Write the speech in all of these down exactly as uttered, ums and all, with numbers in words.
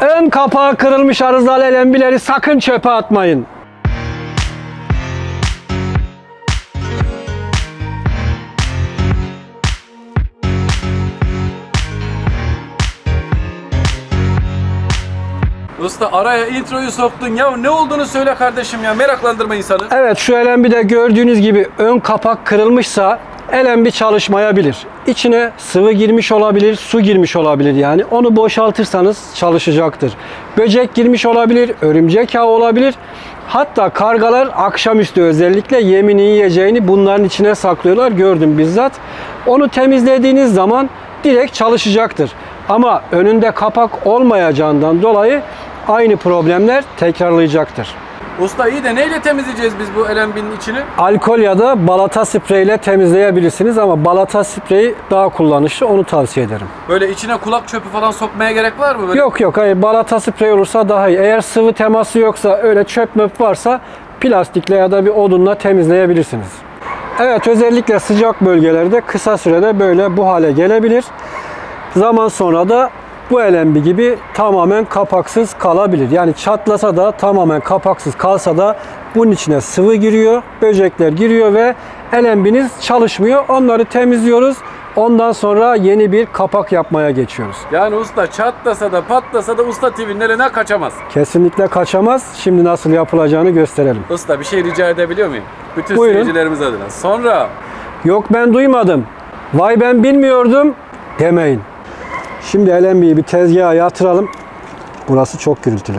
Ön kapağı kırılmış arızalı elembileri sakın çöpe atmayın. Usta araya introyu soktun ya, ne olduğunu söyle kardeşim ya, meraklandırma insanı. Evet, şu elembide gördüğünüz gibi ön kapak kırılmışsa elembi çalışmayabilir. İçine sıvı girmiş olabilir, su girmiş olabilir yani. Onu boşaltırsanız çalışacaktır. Böcek girmiş olabilir, örümcek ağı olabilir. Hatta kargalar akşamüstü özellikle yemini yiyeceğini bunların içine saklıyorlar. Gördüm bizzat. Onu temizlediğiniz zaman direkt çalışacaktır. Ama önünde kapak olmayacağından dolayı aynı problemler tekrarlayacaktır. Usta iyi de neyle temizleyeceğiz biz bu elembinin içini? Alkol ya da balata spreyle temizleyebilirsiniz ama balata spreyi daha kullanışlı, onu tavsiye ederim. Böyle içine kulak çöpü falan sokmaya gerek var mı? Böyle? Yok yok, hayır, balata sprey olursa daha iyi. Eğer sıvı teması yoksa, öyle çöp möp varsa plastikle ya da bir odunla temizleyebilirsiniz. Evet, özellikle sıcak bölgelerde kısa sürede böyle bu hale gelebilir. Zaman sonra da bu elembi gibi tamamen kapaksız kalabilir. Yani çatlasa da tamamen kapaksız kalsa da bunun içine sıvı giriyor, böcekler giriyor ve elembiniz çalışmıyor. Onları temizliyoruz. Ondan sonra yeni bir kapak yapmaya geçiyoruz. Yani usta çatlasa da patlasa da Usta T V'nin eline kaçamaz. Kesinlikle kaçamaz. Şimdi nasıl yapılacağını gösterelim. Usta bir şey rica edebiliyor muyum? Bütün Buyurun. seyircilerimiz adına. Sonra Yok ben duymadım, vay ben bilmiyordum demeyin. Şimdi elembiyi bir tezgaha yatıralım. Burası çok gürültülü.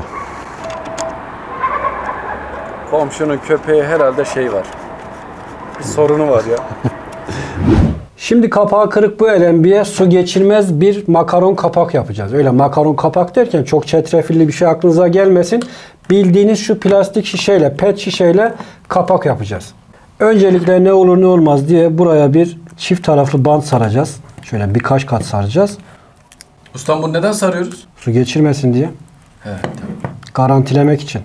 komşunun köpeği herhalde şey var. Bir sorunu var ya. Şimdi kapağı kırık bu elembiye su geçirmez bir makaron kapak yapacağız. Öyle makaron kapak derken çok çetrefilli bir şey aklınıza gelmesin. Bildiğiniz şu plastik şişeyle, pet şişeyle kapak yapacağız. Öncelikle ne olur ne olmaz diye buraya bir çift taraflı bant saracağız. Şöyle birkaç kat saracağız. Ustam bunu neden sarıyoruz? Su geçirmesin diye. Evet tamam. Garantilemek için.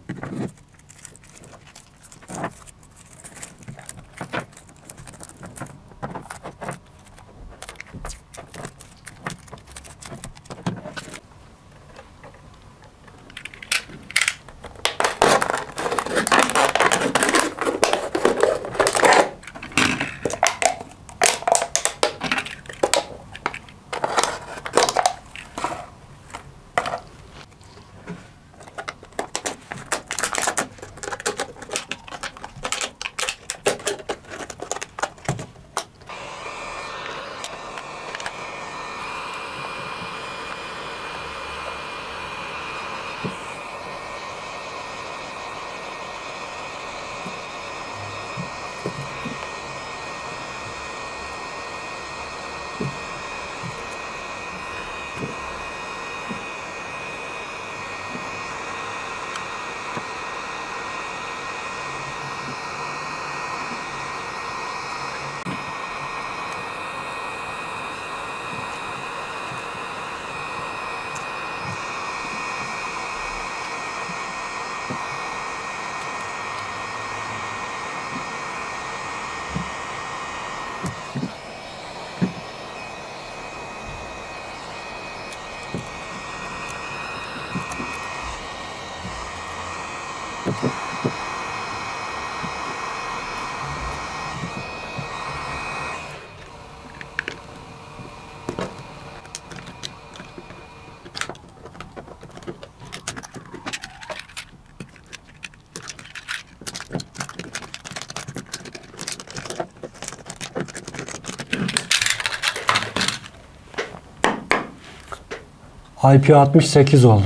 I P altmış sekiz oldu.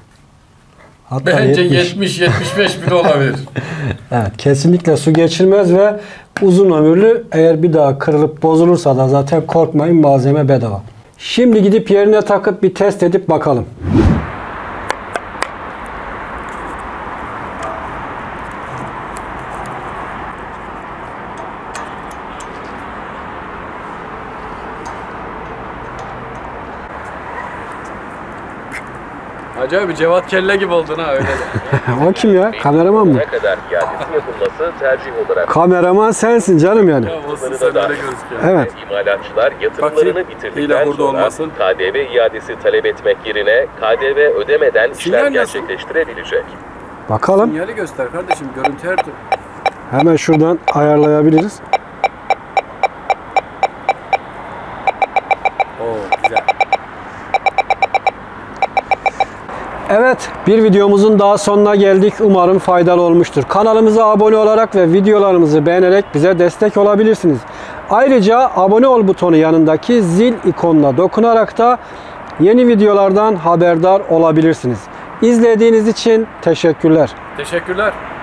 Hatta Bence yetmiş yetmiş beş bile olabilir. Evet, kesinlikle su geçirmez ve uzun ömürlü. Eğer bir daha kırılıp bozulursa da zaten korkmayın, malzeme bedava. Şimdi gidip yerine takıp bir test edip bakalım. Acayip bir Cevat Kelle gibi oldun ha öyle de. O kim ya? Kameraman mı? Ne kadar iadesi yapılması tercih olarak Kameraman sensin canım yani. Ya olsun sen öyle gözüküyor. Evet. imalatçılar yatırımlarını Bak, hile bitirdikten burada sonra olmasın. K D V iadesi talep etmek yerine K D V ödemeden Sinyal işlem nasıl? gerçekleştirebilecek. Bakalım. Sinyali göster kardeşim, görüntü her türlü. Hemen şuradan ayarlayabiliriz. Oo güzel. Evet, bir videomuzun daha sonuna geldik. Umarım faydalı olmuştur. Kanalımıza abone olarak ve videolarımızı beğenerek bize destek olabilirsiniz. Ayrıca abone ol butonu yanındaki zil ikonuna dokunarak da yeni videolardan haberdar olabilirsiniz. İzlediğiniz için teşekkürler. Teşekkürler.